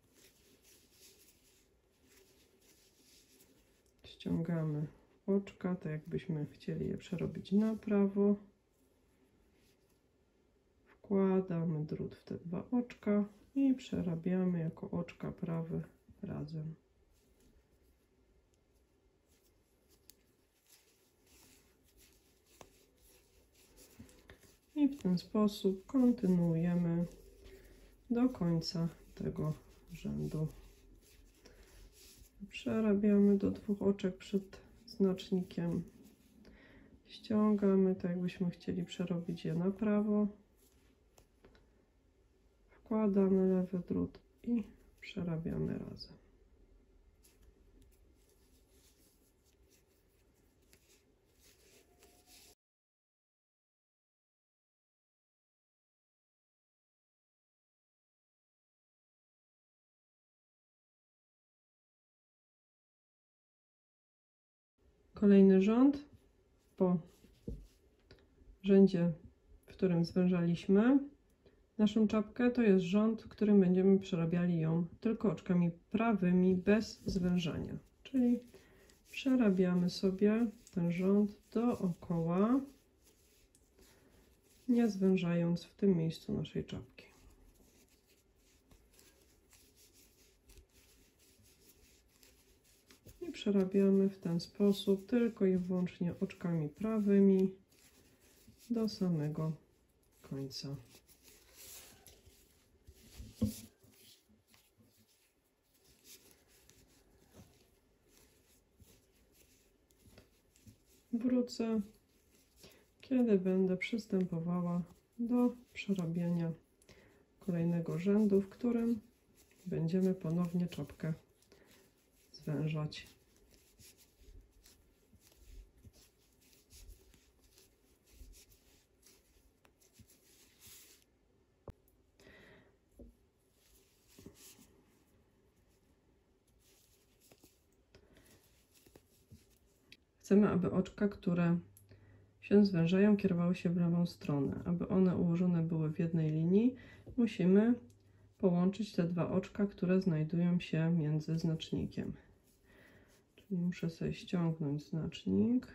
Ściągamy oczka, tak jakbyśmy chcieli je przerobić na prawo. Wkładamy drut w te dwa oczka i przerabiamy jako oczka prawe razem. I w ten sposób kontynuujemy do końca tego rzędu. Przerabiamy do dwóch oczek przed znacznikiem. Ściągamy, tak jakbyśmy chcieli przerobić je na prawo. Wkładamy lewy drut i przerabiamy razem. Kolejny rząd po rzędzie, w którym zwężaliśmy naszą czapkę, to jest rząd, w którym będziemy przerabiali ją tylko oczkami prawymi bez zwężania. Czyli przerabiamy sobie ten rząd dookoła, nie zwężając w tym miejscu naszej czapki. I przerabiamy w ten sposób tylko i wyłącznie oczkami prawymi do samego końca. Wrócę, kiedy będę przystępowała do przerabiania kolejnego rzędu, w którym będziemy ponownie czapkę zwężać. Chcemy, aby oczka, które się zwężają, kierowały się w lewą stronę. Aby one ułożone były w jednej linii, musimy połączyć te dwa oczka, które znajdują się między znacznikiem. Czyli muszę sobie ściągnąć znacznik,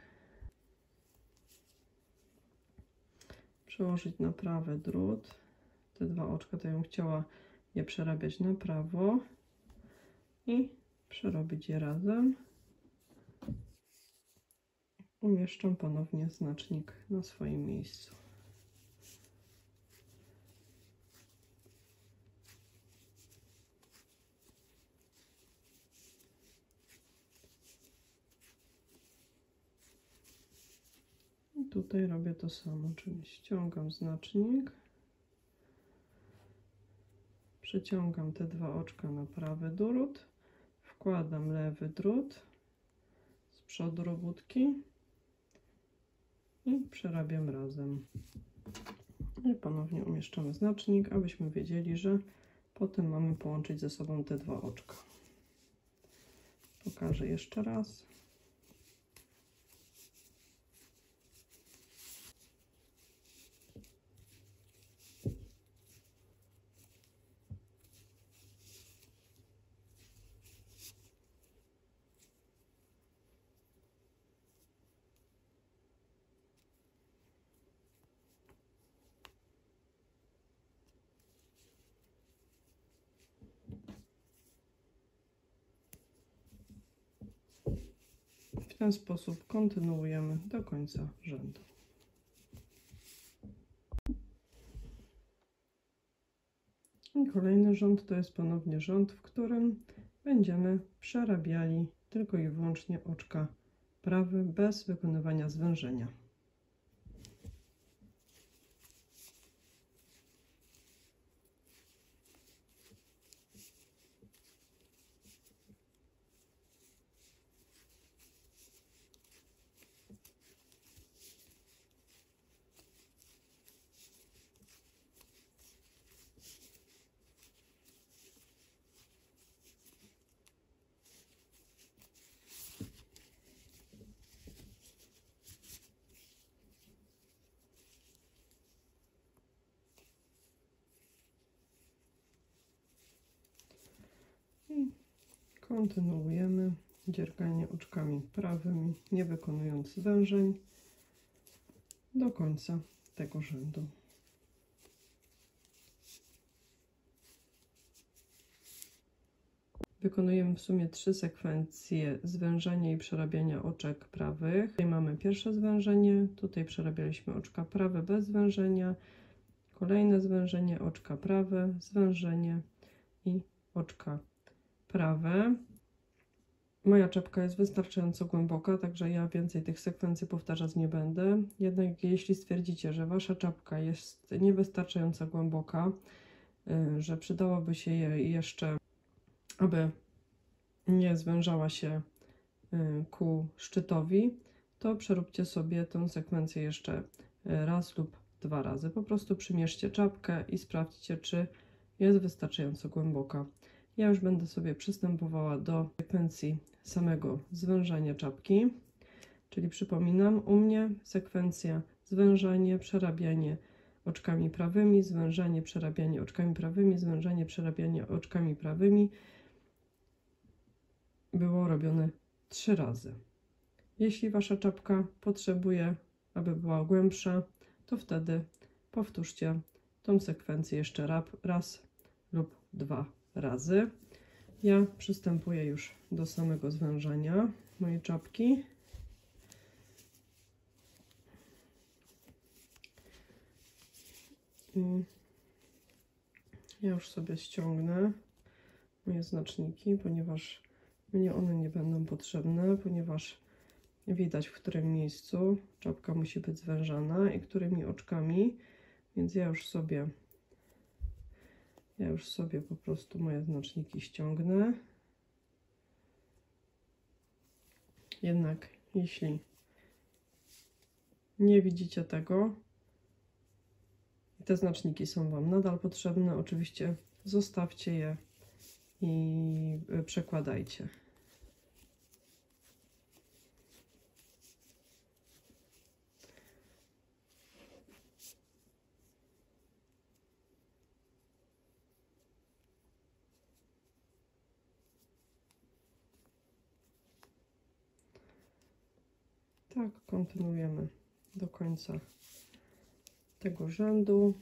przełożyć na prawy drut. Te dwa oczka, to ja bym chciała je przerabiać na prawo i przerobić je razem. Umieszczam ponownie znacznik na swoim miejscu. I tutaj robię to samo, czyli ściągam znacznik, przeciągam te dwa oczka na prawy drut, wkładam lewy drut z przodu robótki i przerabiam razem. I ponownie umieszczamy znacznik, abyśmy wiedzieli, że potem mamy połączyć ze sobą te dwa oczka. Pokażę jeszcze raz. ten sposób kontynuujemy do końca rzędu. I kolejny rząd to jest ponownie rząd, w którym będziemy przerabiali tylko i wyłącznie oczka prawe bez wykonywania zwężenia. I kontynuujemy dzierganie oczkami prawymi, nie wykonując zwężeń do końca tego rzędu. Wykonujemy w sumie trzy sekwencje zwężania i przerabiania oczek prawych. Tutaj mamy pierwsze zwężenie, tutaj przerabialiśmy oczka prawe bez zwężenia, kolejne zwężenie, oczka prawe, zwężenie i oczka prawe. Moja czapka jest wystarczająco głęboka, także ja więcej tych sekwencji powtarzać nie będę. Jednak jeśli stwierdzicie, że wasza czapka jest niewystarczająco głęboka, że przydałoby się jej jeszcze, aby nie zwężała się ku szczytowi, to przeróbcie sobie tę sekwencję jeszcze raz lub dwa razy. Po prostu przymierzcie czapkę i sprawdźcie, czy jest wystarczająco głęboka. Ja już będę sobie przystępowała do sekwencji samego zwężania czapki, czyli przypominam, u mnie sekwencja zwężanie, przerabianie oczkami prawymi, zwężanie, przerabianie oczkami prawymi, zwężanie, przerabianie oczkami prawymi było robione trzy razy. Jeśli wasza czapka potrzebuje, aby była głębsza, to wtedy powtórzcie tą sekwencję jeszcze raz lub dwa razy. Ja przystępuję już do samego zwężania mojej czapki. I ja już sobie ściągnę moje znaczniki, ponieważ mnie one nie będą potrzebne, ponieważ widać, w którym miejscu czapka musi być zwężana i którymi oczkami, więc ja już sobie ja już sobie po prostu moje znaczniki ściągnę. Jednak jeśli nie widzicie tego i te znaczniki są wam nadal potrzebne, oczywiście zostawcie je i przekładajcie. Tak, kontynuujemy do końca tego rzędu.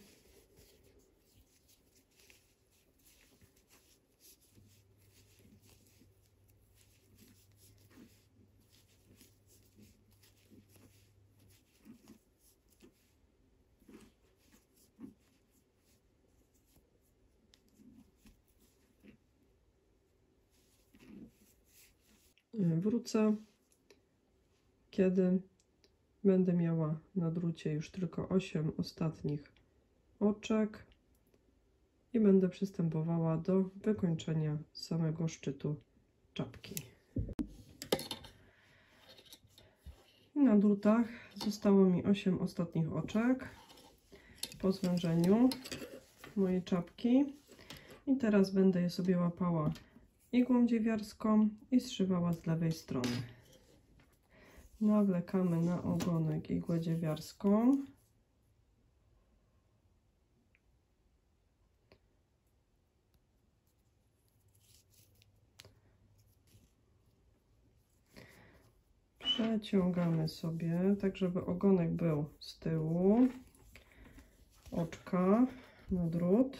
Wrócę, kiedy będę miała na drucie już tylko osiem ostatnich oczek i będę przystępowała do wykończenia samego szczytu czapki. Na drutach zostało mi osiem ostatnich oczek po zwężeniu mojej czapki i teraz będę je sobie łapała igłą dziewiarską i zszywała z lewej strony. Nawlekamy na ogonek igłę dziewiarską. Przeciągamy sobie, tak żeby ogonek był z tyłu, oczka na drut.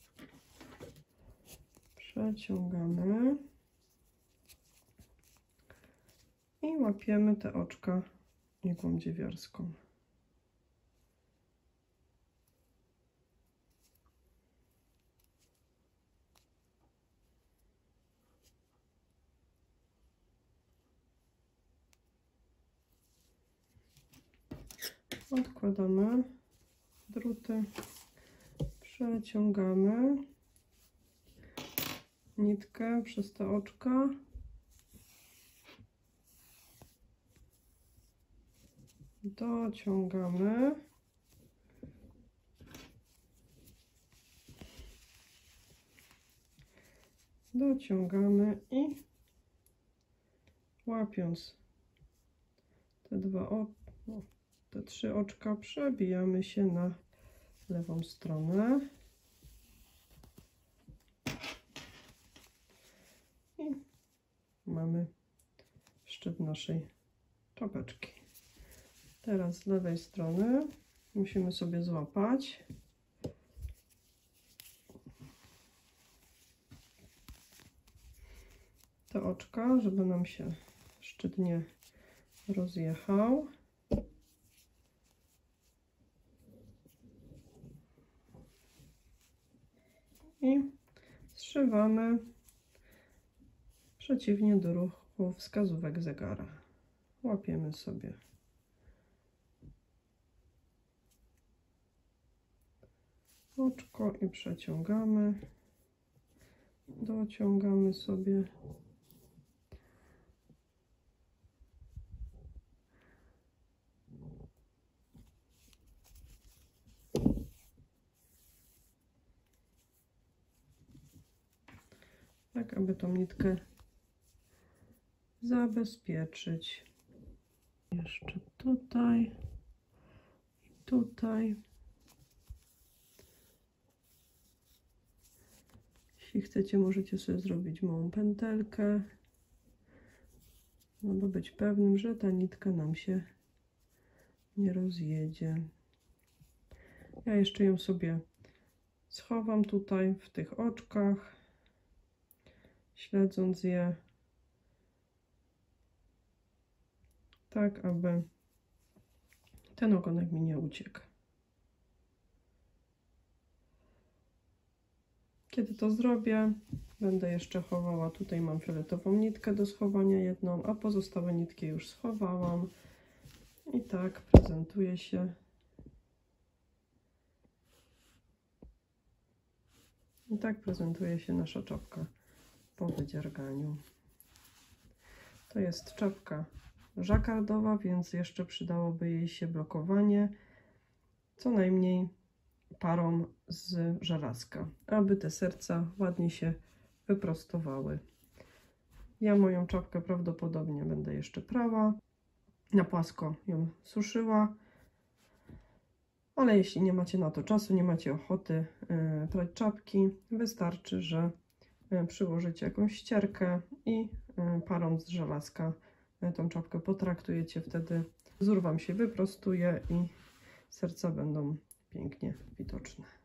Przeciągamy. i łapiemy te oczka igłą dziewiarską. Odkładamy druty, przeciągamy nitkę przez te oczka. Dociągamy. Dociągamy i łapiąc te dwa oczka, te trzy oczka, przebijamy się na lewą stronę i mamy szczyt naszej czapeczki. Teraz z lewej strony musimy sobie złapać te oczka, żeby nam się szczyt nie rozjechał. I zszywamy przeciwnie do ruchu wskazówek zegara. Łapiemy sobie oczko i przeciągamy, dociągamy sobie. Tak, aby tą nitkę zabezpieczyć. Jeszcze tutaj i tutaj. Jeśli chcecie, możecie sobie zrobić małą pętelkę, aby być pewnym, że ta nitka nam się nie rozjedzie. Ja jeszcze ją sobie schowam tutaj w tych oczkach, śledząc je, tak aby ten ogonek mi nie uciekł. Kiedy to zrobię, będę jeszcze chowała, tutaj mam fioletową nitkę do schowania jedną, a pozostałe nitki już schowałam. I tak prezentuje się. I tak prezentuje się nasza czapka po wydzierganiu. To jest czapka żakardowa, więc jeszcze przydałoby jej się blokowanie, co najmniej parą z żelazka, aby te serca ładnie się wyprostowały. Ja moją czapkę prawdopodobnie będę jeszcze prała, na płasko ją suszyła, ale jeśli nie macie na to czasu, nie macie ochoty yy, prać czapki, wystarczy, że yy, przyłożycie jakąś ścierkę i yy, parą z żelazka yy, tą czapkę potraktujecie, wtedy wzór wam się wyprostuje i serca będą pięknie widoczne.